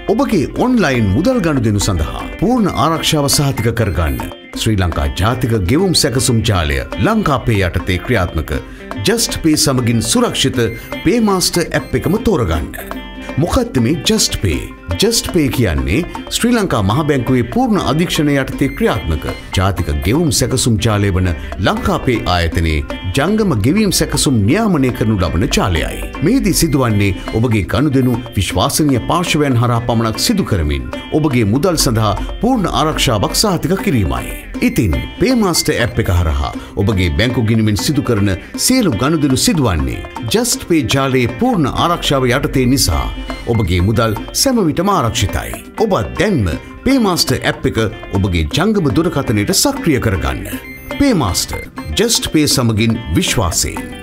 ඔබගේ ඔන්ලයින් මුදල් ගනුදෙනු සඳහා පූර්ණ ආරක්ෂාව සහතික කරගන්න ශ්‍රී ලංකා ජාතික ගෙවුම් සැකසුම් ජාලය ලංකාපේ යටතේ ක්‍රියාත්මක ජස්ට් පේ සමගින් සුරක්ෂිත පේමාස්ටර් ඇප් එකම තෝරගන්න. මොකක්ද මේ ජස්ට් පේ? ජස්ට් පේ කියන්නේ ශ්‍රී ලංකා මහ බැංකුවේ පූර්ණ අධීක්ෂණය යටතේ ක්‍රියාත්මක ජාතික ගෙවුම් සැකසුම් ජාලය වන ලංකාපේ ආයතනයේ ජංගම ගෙවීම් සැකසුම් නියාමනය කරනු ලබන ජාලයයි. මෙහිදී සිදුවන්නේ ඔබගේ ගනුදෙනු විශ්වාසනීය පාර්ශවයන් හරහා පමණක් සිදු කරමින් ඔබගේ මුදල් සඳහා පූර්ණ ආරක්ෂාවක් සහතික කිරීමයි. ඉතින් පේමාස්ටර් ඇප් එක හරහා ඔබගේ බැංකු ගිණුමෙන් සිදු කරන සියලු ගනුදෙනු සිදුවන්නේ ජස්ට් පේ ජාලයේ පූර්ණ ආරක්ෂාව යටතේ නිසා ඔබගේ මුදල් සෑම විටම ආරක්ෂිතයි. ඔබ දැන්ම පේමාස්ටර් ඇප් එක ඔබගේ ජංගම දුරකථනයට සක්‍රිය කරගන්න. පේමාස්ටර් ජස්ට් පේ සමගින් විශ්වාසයෙන්.